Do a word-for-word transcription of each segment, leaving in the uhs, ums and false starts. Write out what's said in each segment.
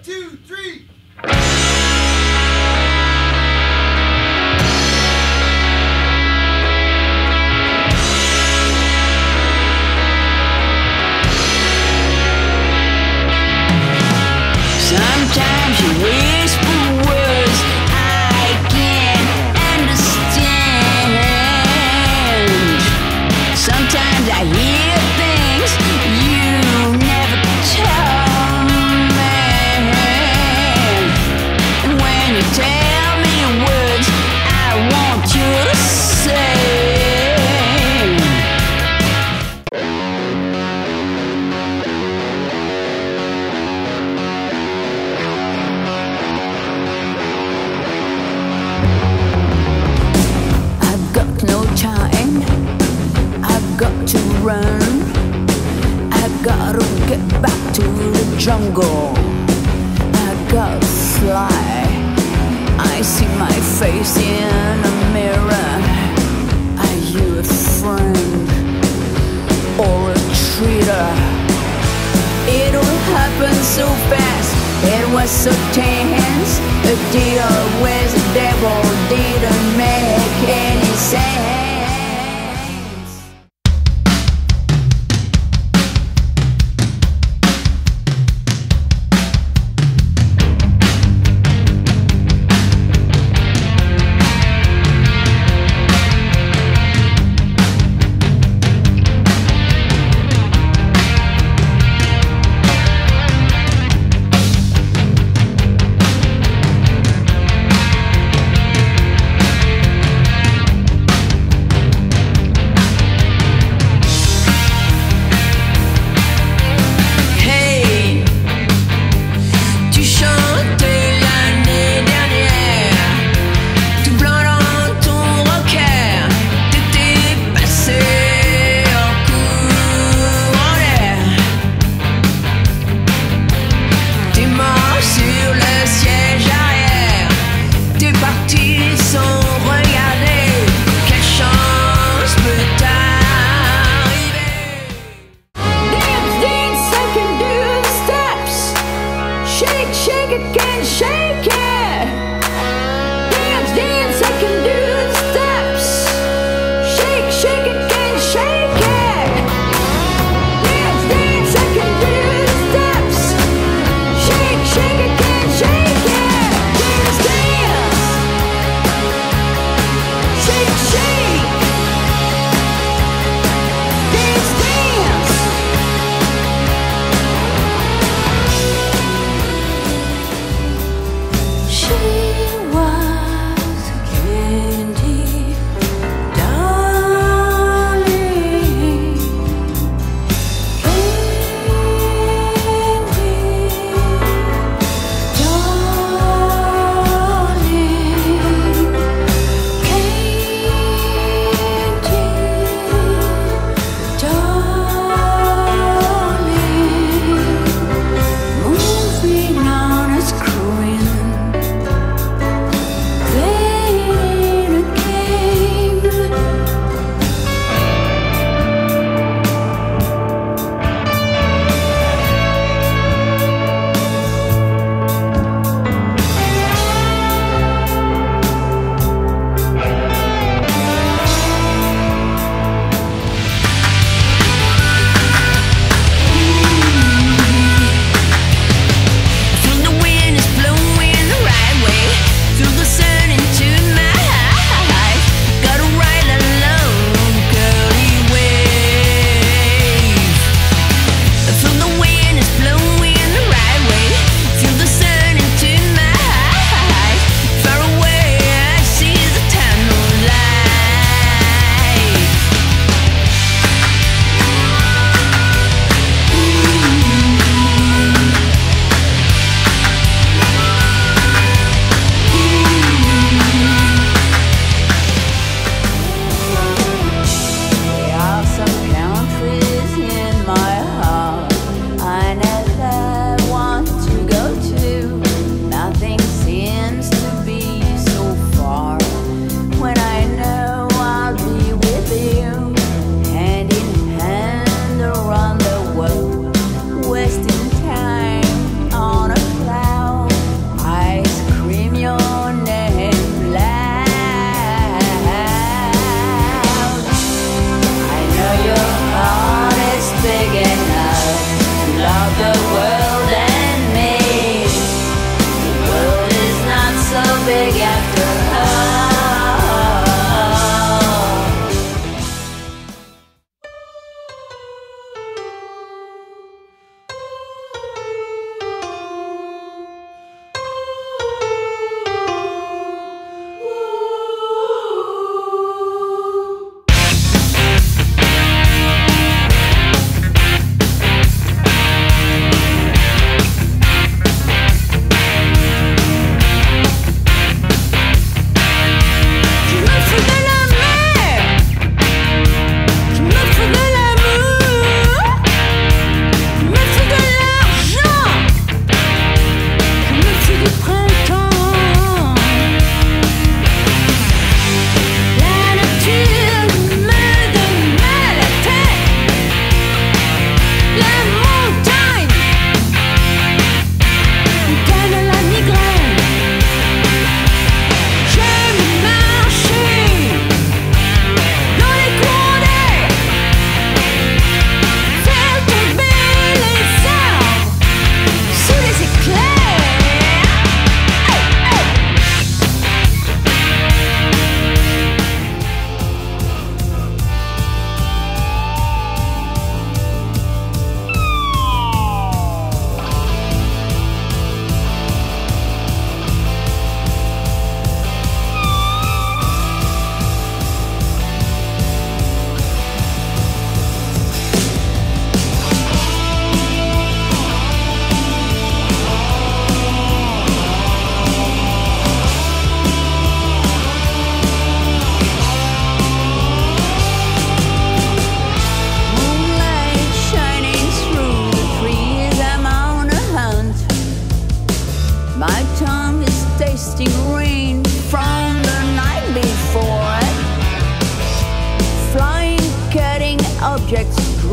two, three. Sometimes you whisper words I can't understand. Sometimes I hear things you never told me. And when you tell me words I want you to say, got to run, I gotta get back to the jungle, I gotta fly. I see my face in a mirror. Are you a friend or a traitor? It all happened so fast, it was so tense. A deal with the devil didn't make any sense.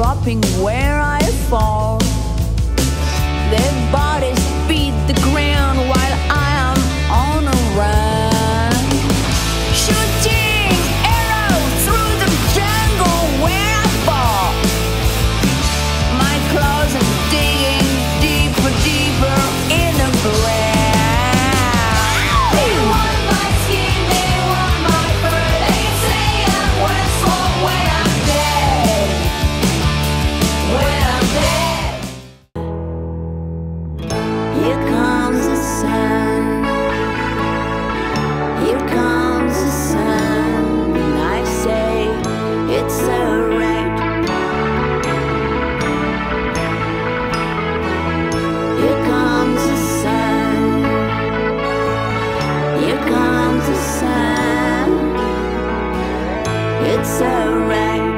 dropping where I fall. Their bodies beat the ground while I am on a run, shooting arrows through the jungle where I fall. My claws are digging deeper, deeper in the ground. They want my skin, they want my fur. They say I'm worthless when I'm dead. When I'm dead. Here comes the sun. Here comes the sun. And I say it's alright. Here comes the sun. Here comes the sun. It's alright.